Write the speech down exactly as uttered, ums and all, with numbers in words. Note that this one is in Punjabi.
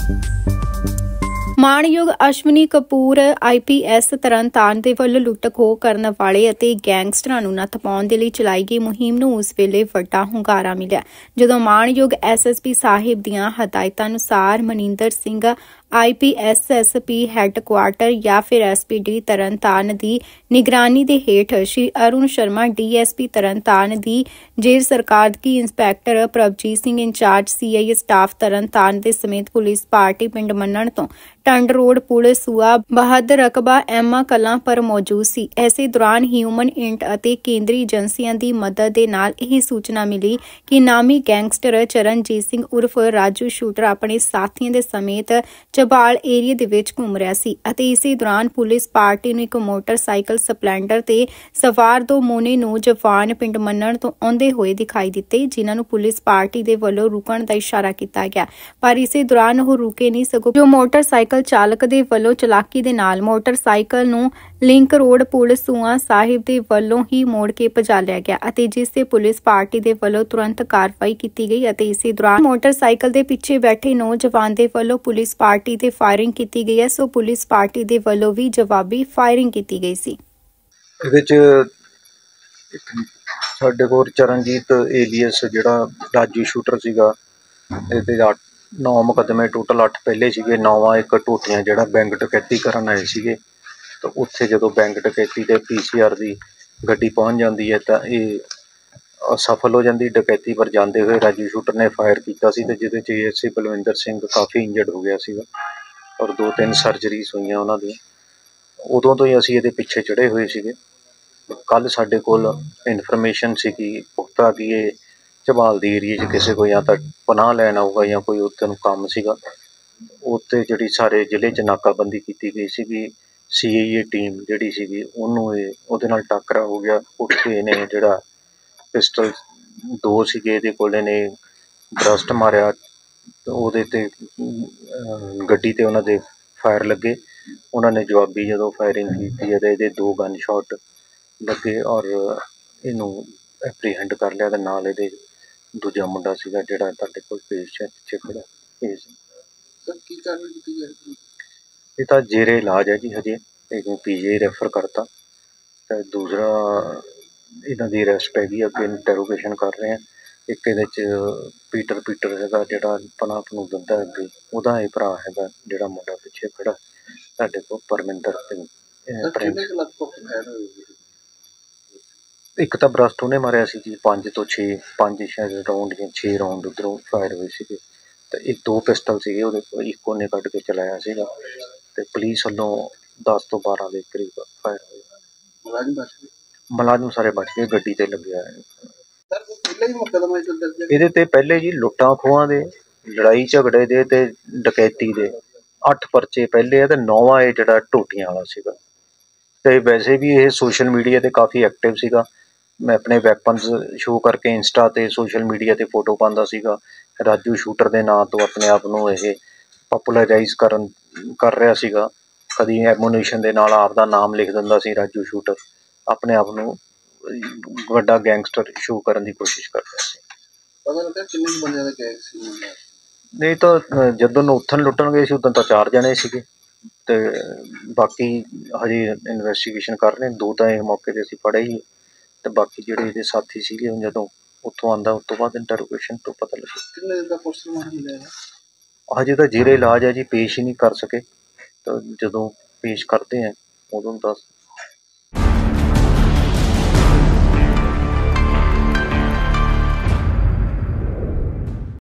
ਮਾਣਯੋਗ Ashwani Kapoor I P S Tarn Taran ਦੇ ਵੱਲੋਂ ਲੁੱਟ ਖੋਹ ਕਰਨ ਵਾਲੇ ਅਤੇ ਗੈਂਗਸਟਰਾਂ ਨੂੰ ਨੱਥ ਪਾਉਣ ਦੇ ਲਈ ਚਲਾਈ ਗਈ ਮੁਹਿੰਮ ਨੂੰ ਉਸ ਵੇਲੇ ਵੱਡਾ ਹੁੰਗਾਰਾ ਮਿਲਿਆ ਜਦੋਂ ਮਾਣਯੋਗ ਐਸ ਐਸ ਪੀ ਸਾਹਿਬ ਦੀਆਂ ਹਦਾਇਤਾਂ ਅਨੁਸਾਰ Maninder Singh I P S S P headquarter ਜਾਂ ਫਿਰ ਐਸ ਪੀ ਡੀ ਤਰਨਤਾਰਨ ਦੀ ਨਿਗਰਾਨੀ ਦੇ ਹੇਠ Shri Arun Sharma D S P Tarn Taran ਦੀ ਜੇਲ੍ਹ ਸਰਕਾਰ ਦੀ inspector Prabhjit Singh in charge C I A staff Tarn Taran ਦੇ ਸਮੇਤ ਪੁਲਿਸ ਪਾਰਟੀ ਪਿੰਡ ਮੰਨਣ ਤੋਂ ਟੰਡ ਰੋਡ ਪੁਲਿਸ ਸੂਆ ਬਹਾਦਰ ਰਕਬਾ ਐਮਾ ਕਲਾਂ ਪਰ ਮੌਜੂਦ ਸੀ। ਇਸੇ ਦੌਰਾਨ ਹਿਊਮਨ ਇੰਟ ਅਤੇ ਕੇਂਦਰੀ ਏਜੰਸੀਆਂ ਦੀ ਮਦਦ ਦੇ ਨਾਲ ਇਹ ਸੂਚਨਾ ਮਿਲੀ ਕਿ ਨਾਮੀ ਗੈਂਗਸਟਰ ਚਰਨਜੀਤ ਸਿੰਘ ਉਰਫ ਰਾਜੂ ਸ਼ੂਟਰ ਆਪਣੇ ਸਾਥੀਆਂ ਦੇ ਸਮੇਤ ਚਬਾਲ ਏਰੀਏ ਦੇ ਵਿੱਚ ਘੁੰਮ ਰਿਹਾ ਸੀ ਅਤੇ ਇਸੇ ਦੌਰਾਨ ਪੁਲਿਸ ਪਾਰਟੀ ਨੂੰ ਇੱਕ ਮੋਟਰਸਾਈਕਲ ਸਪਲੈਂਡਰ ਤੇ ਸਵਾਰ ਦੋ ਮੋਨੇ ਨੌਜਵਾਨ ਪਿੰਡ ਮੰਨਣ ਤੋਂ ਆਉਂਦੇ ਹੋਏ ਦਿਖਾਈ ਦਿੱਤੇ, ਜਿਨ੍ਹਾਂ ਨੂੰ ਪੁਲਿਸ ਪਾਰਟੀ ਦੇ ਵੱਲੋਂ ਰੁਕਣ ਦਾ ਇਸ਼ਾਰਾ ਕੀਤਾ ਗਿਆ, ਪਰ ਇਸੇ ਦੌਰਾਨ ਉਹ ਰੁਕੇ ਨਹੀਂ ਸਗੋਂ ਜੋ ਮੋਟਰਸਾਈਕਲ ਚਾਲਕ ਦੇ ਵੱਲੋਂ ਚਲਾਕੀ ਦੇ ਨਾਲ ਮੋਟਰਸਾਈਕਲ ਨੂੰ ਲਿੰਕ ਰੋਡ ਪੁਲਿਸ ਸੂਆ ਸਾਹਿਬ ਦੇ ਵੱਲੋਂ ਹੀ ਮੋੜ ਕੇ ਭਜਾ ਲਿਆ ਗਿਆ ਅਤੇ ਜਿਸ ਤੇ ਪੁਲਿਸ ਪਾਰਟੀ ਦੇ ਵੱਲੋਂ ਤੁਰੰਤ ਕਾਰਵਾਈ ਕੀਤੀ ਗਈ ਅਤੇ ਇਸੇ ਦੌਰਾਨ ਮੋਟਰਸਾਈਕਲ ਦੇ ਪਿੱਛੇ ਬੈਠੇ ਨੌਜਵਾਨ ਦੇ ਵੱਲੋਂ ਪੁਲਿਸ ਪਾਰਟੀ ਤੇ ਫਾਇਰਿੰਗ ਕੀਤੀ ਗਈ ਹੈ। ਸੋ ਪੁਲਿਸ ਪਾਰਟੀ ਦੇ ਵੱਲੋਂ ਵੀ ਜਵਾਬੀ ਫਾਇਰਿੰਗ ਕੀਤੀ ਗਈ ਸੀ। ਇਹਦੇ ਚ ਸਾਡੇ ਕੋਲ ਚਰਨਜੀਤ ਏਲੀਅਸ ਜਿਹੜਾ ਰਾਜੂ ਸ਼ੂਟਰ ਸੀਗਾ, ਇਹਦੇ ਨੌ ਮੁਕੱਦਮੇ ਟੋਟਲ ਅੱਠ ਪਹਿਲੇ ਸੀਗੇ, ਨੌਵਾਂ ਇੱਕ ਟੋਟੀਆਂ ਜਿਹੜਾ ਬੈਂਕ ਡਕੈਤੀ ਕਰਨ ਆਏ ਸੀਗੇ। ਤਾਂ ਉੱਥੇ ਜਦੋਂ ਬੈਂਕ ਡਕੈਤੀ ਤੇ ਪੀ ਸੀ ਆਰ ਦੀ ਗੱਡੀ ਪਹੁੰਚ ਜਾਂਦੀ ਹੈ ਤਾਂ ਇਹ ਅਸਫਲ ਹੋ ਜਾਂਦੀ ਡਕੈਤੀ, ਪਰ ਜਾਂਦੇ ਹੋਏ ਰਾਜੂ ਸ਼ੂਟਰ ਨੇ ਫਾਇਰ ਕੀਤਾ ਸੀ ਤੇ ਜਿਹਦੇ 'ਚ A S C Balwinder Singh ਕਾਫੀ ਇੰਜਰਡ ਹੋ ਗਿਆ ਸੀਗਾ ਔਰ ਦੋ ਤਿੰਨ ਸਰਜਰੀਜ਼ ਹੋਈਆਂ ਉਹਨਾਂ ਦੀਆਂ। ਉਦੋਂ ਤੋਂ ਹੀ ਅਸੀਂ ਇਹਦੇ ਪਿੱਛੇ ਚੜ੍ਹੇ ਹੋਏ ਸੀਗੇ। ਕੱਲ੍ਹ ਸਾਡੇ ਕੋਲ ਇਨਫੋਰਮੇਸ਼ਨ ਸੀਗੀ ਪੁਖਤਾ ਕਿ ਇਹ ਝਬਾਲ ਦੀ ਏਰੀਏ 'ਚ ਕਿਸੇ ਕੋਈ ਜਾਂ ਤਾਂ ਪਨਾਹ ਲੈਣ ਆਊਗਾ ਜਾਂ ਕੋਈ ਉੱਥੇ ਨੂੰ ਕੰਮ ਸੀਗਾ। ਉੱਥੇ ਜਿਹੜੀ ਸਾਰੇ ਜ਼ਿਲ੍ਹੇ 'ਚ ਨਾਕਾਬੰਦੀ ਕੀਤੀ ਗਈ ਸੀਗੀ, ਸੀ ਆਈ ਏ ਟੀਮ ਜਿਹੜੀ ਸੀਗੀ ਉਹਨੂੰ ਇਹ ਉਹਦੇ ਨਾਲ ਟਾਕਰਾ ਹੋ ਗਿਆ। ਉੱਥੇ ਇਹਨੇ ਜਿਹੜਾ ਪਿਸਟਲ ਦੋ ਸੀਗੇ ਇਹਦੇ ਕੋਲ, ਇਹਨੇ ਬਰਸਟ ਮਾਰਿਆ, ਉਹਦੇ 'ਤੇ ਗੱਡੀ 'ਤੇ ਉਹਨਾਂ ਦੇ ਫਾਇਰ ਲੱਗੇ। ਉਹਨਾਂ ਨੇ ਜਵਾਬੀ ਜਦੋਂ ਫਾਇਰਿੰਗ ਕੀਤੀ ਹੈ ਤਾਂ ਇਹਦੇ ਦੋ ਗਨ ਸ਼ਾਟ ਲੱਗੇ ਔਰ ਇਹਨੂੰ ਐਪਰੀਹੈਂਡ ਕਰ ਲਿਆ। ਅਤੇ ਨਾਲ ਇਹਦੇ ਦੂਜਾ ਮੁੰਡਾ ਸੀਗਾ ਜਿਹੜਾ ਤੁਹਾਡੇ ਕੋਲ ਪੇਸ਼ ਹੈ ਪਿੱਛੇ ਖੜਾ। ਇਹ ਤਾਂ ਜੇਰੇ ਇਲਾਜ ਹੈ ਜੀ, ਹਜੇ ਇਹਨੂੰ ਪੀ ਜੀ ਆਈ ਰੈਫਰ ਕਰਤਾ। ਅਤੇ ਦੂਸਰਾ ਇਹਨਾਂ ਦੀ ਅਰੈਸਟ ਹੈਗੀ, ਅੱਗੇ ਇੰਟਰੋਗੇਸ਼ਨ ਕਰ ਰਹੇ ਹਾਂ। ਇੱਕ ਇਹਦੇ 'ਚ ਪੀਟਰ ਪੀਟਰ ਹੈਗਾ ਜਿਹੜਾ ਪਨਾਹ ਪਨੂਹ ਦਿੰਦਾ ਅੱਗੇ, ਉਹਦਾ ਇਹ ਭਰਾ ਹੈਗਾ ਜਿਹੜਾ ਮੁੰਡਾ ਪਿੱਛੇ ਖੜਾ ਸਾਡੇ ਕੋਲ ਪਰਮਿੰਦਰ ਸਿੰਘ। ਇੱਕ ਤਾਂ ਬਰਸਟ ਉਹਨੇ ਮਾਰਿਆ ਸੀ ਜੀ, ਪੰਜ ਤੋਂ ਛੇ ਪੰਜ ਸ਼ਾਇਦ ਰਾਊਂਡ ਜਾਂ ਛੇ ਰਾਊਂਡ ਉੱਧਰੋਂ ਫਾਇਰ ਹੋਏ ਸੀਗੇ। ਅਤੇ ਇੱਕ ਦੋ ਪਿਸਟਲ ਸੀਗੇ ਉਹਦੇ ਕੋਲ, ਇੱਕ ਉਹਨੇ ਕੱਢ ਕੇ ਚਲਾਇਆ ਸੀਗਾ ਅਤੇ ਪੁਲਿਸ ਵੱਲੋਂ ਦਸ ਤੋਂ ਬਾਰਾਂ ਦੇ ਕਰੀਬ ਫਾਇਰ ਹੋਏ। ਮੁਲਾਜ਼ਮ ਸਾਰੇ ਬਚ ਗਏ, ਗੱਡੀ 'ਤੇ ਲੱਗਿਆ। ਇਹਦੇ 'ਤੇ ਪਹਿਲੇ ਜੀ ਲੁੱਟਾਂ ਖੋਹਾਂ ਦੇ, ਲੜਾਈ ਝਗੜੇ ਦੇ ਅਤੇ ਡਕੈਤੀ ਦੇ ਅੱਠ ਪਰਚੇ ਪਹਿਲੇ ਆ ਅਤੇ ਨੌਵਾਂ ਇਹ ਜਿਹੜਾ ਟੋਟੀਆਂ ਵਾਲਾ ਸੀਗਾ। ਅਤੇ ਵੈਸੇ ਵੀ ਇਹ ਸੋਸ਼ਲ ਮੀਡੀਆ 'ਤੇ ਕਾਫੀ ਐਕਟਿਵ ਸੀਗਾ। ਮੈਂ ਆਪਣੇ ਵੈਪਨਸ ਸ਼ੋਅ ਕਰਕੇ ਇੰਸਟਾ 'ਤੇ ਸੋਸ਼ਲ ਮੀਡੀਆ 'ਤੇ ਫੋਟੋ ਪਾਉਂਦਾ ਸੀਗਾ। ਰਾਜੂ ਸ਼ੂਟਰ ਦੇ ਨਾਂ ਤੋਂ ਆਪਣੇ ਆਪ ਨੂੰ ਇਹ ਪਾਪੂਲਰਾਈਜ਼ ਕਰਨ ਕਰ ਰਿਹਾ ਸੀਗਾ। ਕਦੀ ਐਮੂਨੇਸ਼ਨ ਦੇ ਨਾਲ ਆਪ ਦਾ ਨਾਮ ਲਿਖ ਦਿੰਦਾ ਸੀ ਰਾਜੂ ਸ਼ੂਟਰ, ਆਪਣੇ ਆਪ ਨੂੰ ਵੱਡਾ ਗੈਂਗਸਟਰ ਸ਼ੋਅ ਕਰਨ ਦੀ ਕੋਸ਼ਿਸ਼ ਕਰ ਰਿਹਾ ਸੀ। ਨਹੀਂ ਤਾਂ ਜਦੋਂ ਉੱਥਣ ਲੁੱਟਣ ਗਏ ਸੀ ਉਦੋਂ ਤਾਂ ਚਾਰ ਜਣੇ ਸੀਗੇ ਅਤੇ ਬਾਕੀ ਹਜੇ ਇਨਵੈਸਟੀਗੇਸ਼ਨ ਕਰ ਰਹੇ। ਦੋ ਤਾਂ ਇਹ ਮੌਕੇ 'ਤੇ ਅਸੀਂ ਫੜੇ ਹੀ ਅਤੇ ਬਾਕੀ ਜਿਹੜੇ ਇਹਦੇ ਸਾਥੀ ਸੀਗੇ ਜਦੋਂ ਉੱਥੋਂ ਆਉਂਦਾ ਉਸ ਤੋਂ ਬਾਅਦ ਇੰਟਰੋਗੇਸ਼ਨ ਤੋਂ ਪਤਾ ਲੱਗਿਆ। ਹਜੇ ਤਾਂ ਜੇਰੇ ਇਲਾਜ ਹੈ ਜੀ, ਪੇਸ਼ ਹੀ ਨਹੀਂ ਕਰ ਸਕੇ। ਤਾਂ ਜਦੋਂ ਪੇਸ਼ ਕਰਦੇ ਹਾਂ ਉਦੋਂ ਦੱਸ